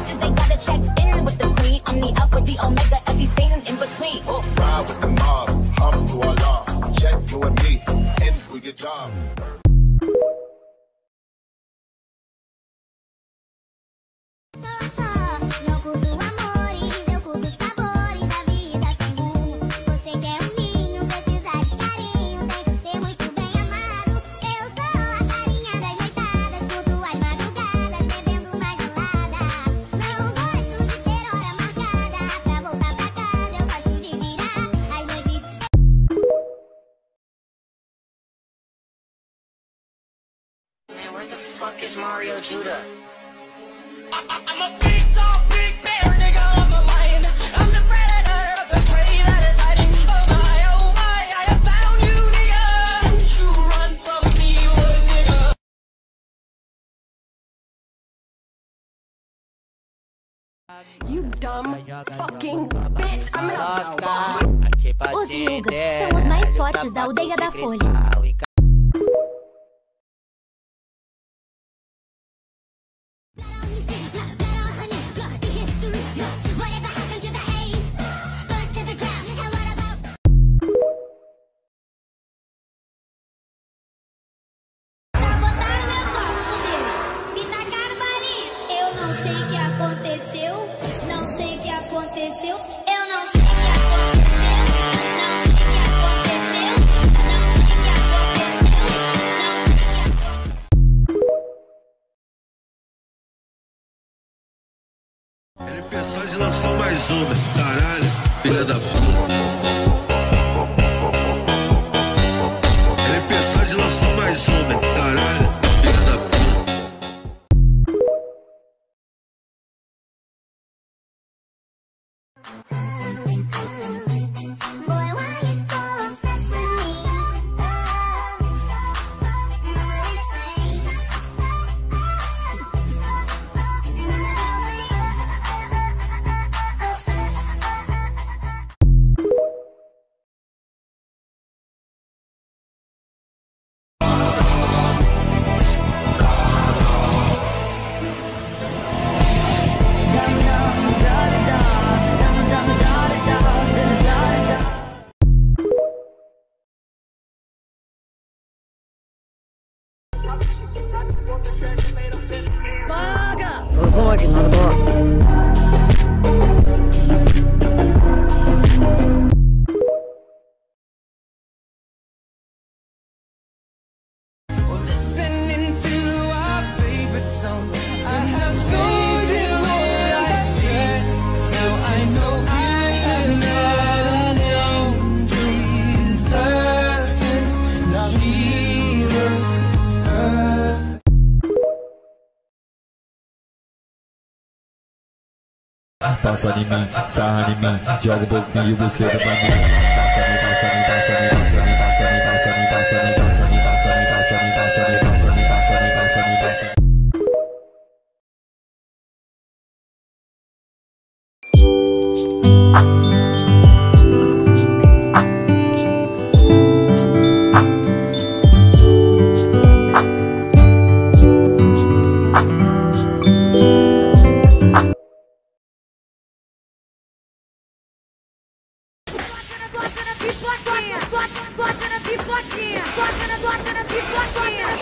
They gotta check in with the queen. I'm the alpha, the omega, everything in between. Ride with the mob, to Allah. Check you and me, and we get job. Where the fuck is Mario Judah? I'm a big dog, big bear, nigga, I'm a lion. I'm the predator of the prey that is hiding. Oh my, I have found you, nigga. You run from me, little nigga. You dumb fucking bitch, I'm gonna... Os Hyuga são os mais fortes da aldeia da Folha. Ele pensou e lançou mais uma, caralho, filha da puta. Ele pensou e lançou mais uma, caralho, filha da puta. Passa em mim, sarra em mim, joga um pouquinho e você vai pra mim. Passa em mim, passa em mim, passa em mim, passa em mim, passa em mim, passa em mim, passa em mim, passa em mim, passa em mim, passa em mim, passa em mim, passa em mim, passa em mim, passa em mim, passa em mim. Bota na pipoquinha, bota na pipoquinha, bota na pipoquinha.